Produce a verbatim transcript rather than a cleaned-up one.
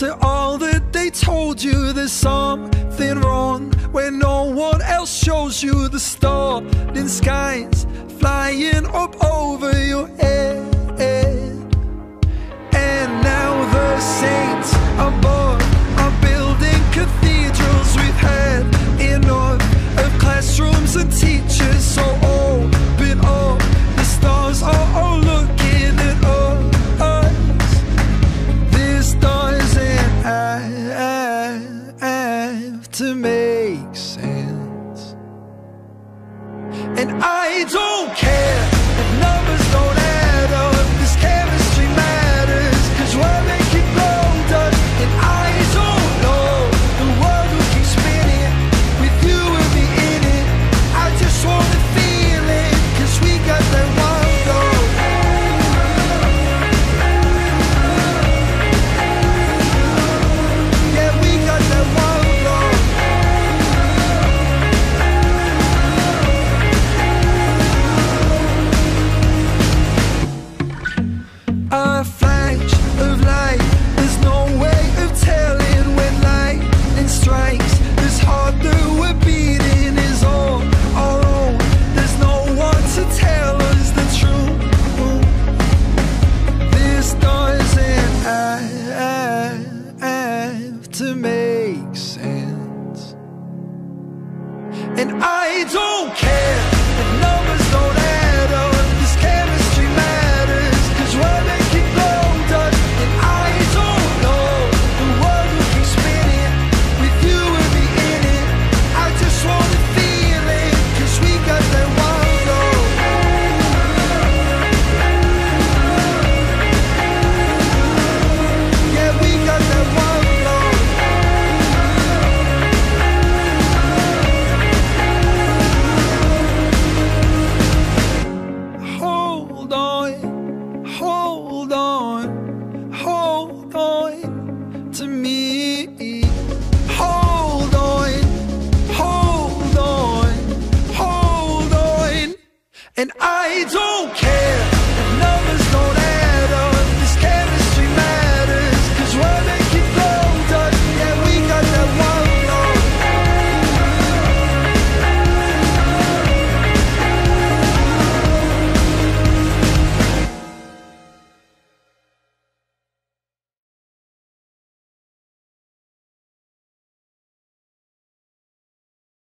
to all that they told you there's something wrong when no one else shows you the starting skies flying up over your head. And now the saints above are building cathedrals. We've had enough of classrooms and teachers, so open up. The stars are all looking at us. This doesn't have to make sense. And I don't care if numbers don't add up, 'cause chemistry matters, 'cause we're making blow dust. And I don't know the world will keep spinning with you and me in it. I just wanna feel it, 'cause we got that one goal. Yeah, we got that one goal. A flash of light, there's no way of telling when lightning strikes. This heart that we're beating is all our own. There's no one to tell us the truth. This doesn't have to make sense. And I don't care if numbers don't add up, 'cause chemistry matters, 'cause we're making blow dust. And I don't know the world will keep spinning with you and me in it. I just wanna feel it, 'cause we got that one goal. Yeah, we got that one goal. Hold on, hold on, hold on to me. Hold on, hold on, hold on. And I don't care